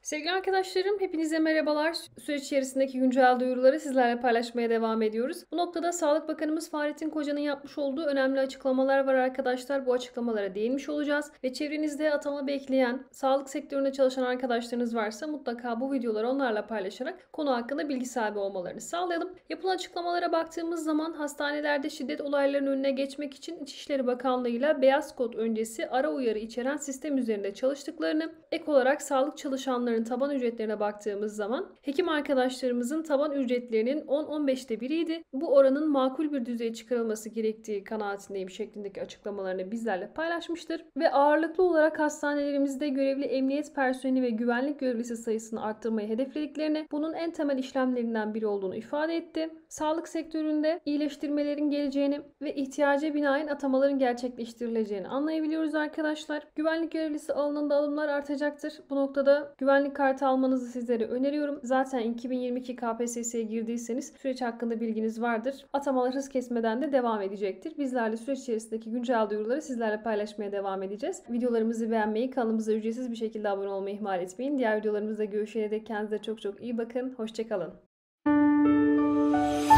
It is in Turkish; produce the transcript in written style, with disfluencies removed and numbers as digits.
Sevgili arkadaşlarım, hepinize merhabalar. Süreç içerisindeki güncel duyuruları sizlerle paylaşmaya devam ediyoruz. Bu noktada Sağlık Bakanımız Fahrettin Koca'nın yapmış olduğu önemli açıklamalar var arkadaşlar. Bu açıklamalara değinmiş olacağız. Ve çevrenizde atama bekleyen, sağlık sektöründe çalışan arkadaşlarınız varsa mutlaka bu videoları onlarla paylaşarak konu hakkında bilgi sahibi olmalarını sağlayalım. Yapılan açıklamalara baktığımız zaman hastanelerde şiddet olaylarının önüne geçmek için İçişleri Bakanlığı ile beyaz kod öncesi ara uyarı içeren sistem üzerinde çalıştıklarını, ek olarak sağlık çalışanlarının taban ücretlerine baktığımız zaman hekim arkadaşlarımızın taban ücretlerinin 10-15'te biriydi. Bu oranın makul bir düzeye çıkarılması gerektiği kanaatindeyim şeklindeki açıklamalarını bizlerle paylaşmıştır. Ve ağırlıklı olarak hastanelerimizde görevli emniyet personeli ve güvenlik görevlisi sayısını arttırmayı hedeflediklerini, bunun en temel işlemlerinden biri olduğunu ifade etti. Sağlık sektöründe iyileştirmelerin geleceğini ve ihtiyaca binaen atamaların gerçekleştirileceğini anlayabiliyoruz arkadaşlar. Güvenlik görevlisi alanında alımlar artacaktır. Bu noktada güvenlik kartı almanızı sizlere öneriyorum. Zaten 2022 KPSS'ye girdiyseniz süreç hakkında bilginiz vardır. Atamalar hız kesmeden de devam edecektir. Bizler de süreç içerisindeki güncel duyuruları sizlerle paylaşmaya devam edeceğiz. Videolarımızı beğenmeyi, kanalımıza ücretsiz bir şekilde abone olmayı ihmal etmeyin. Diğer videolarımızda görüşene dek kendinize çok çok iyi bakın. Hoşçakalın.